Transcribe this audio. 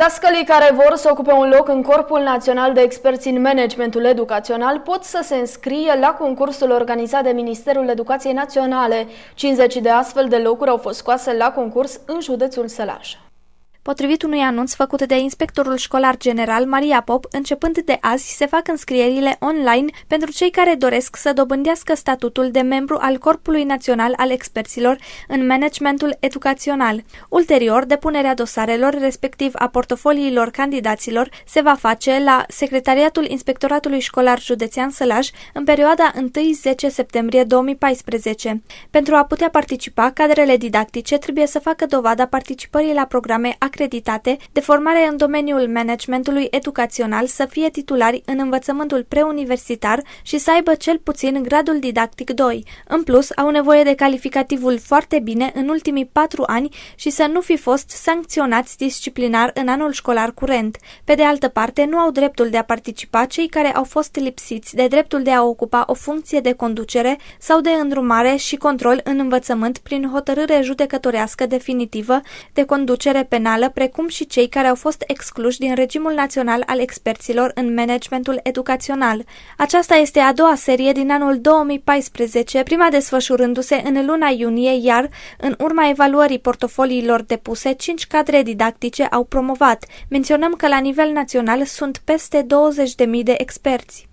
Dascălii care vor să ocupe un loc în Corpul Național de Experți în Managementul Educațional pot să se înscrie la concursul organizat de Ministerul Educației Naționale. 50 de astfel de locuri au fost scoase la concurs în județul Sălaj. Potrivit unui anunț făcut de inspectorul școlar general Maria Pop, începând de azi se fac înscrierile online pentru cei care doresc să dobândească statutul de membru al Corpului Național al Experților în Managementul Educațional. Ulterior, depunerea dosarelor, respectiv a portofoliilor candidaților, se va face la Secretariatul Inspectoratului Școlar Județean Sălaj în perioada 1-10 septembrie 2014. Pentru a putea participa, cadrele didactice trebuie să facă dovada participării la programe acreditate de formare în domeniul managementului educațional, să fie titulari în învățământul preuniversitar și să aibă cel puțin gradul didactic 2. În plus, au nevoie de calificativul foarte bine în ultimii 4 ani și să nu fi fost sancționați disciplinar în anul școlar curent. Pe de altă parte, nu au dreptul de a participa cei care au fost lipsiți de dreptul de a ocupa o funcție de conducere sau de îndrumare și control în învățământ prin hotărâre judecătorească definitivă de conducere penală, precum și cei care au fost excluși din regimul național al experților în managementul educațional. Aceasta este a doua serie din anul 2014, prima desfășurându-se în luna iunie, iar, în urma evaluării portofoliilor depuse, 5 cadre didactice au promovat. Menționăm că la nivel național sunt peste 20.000 de experți.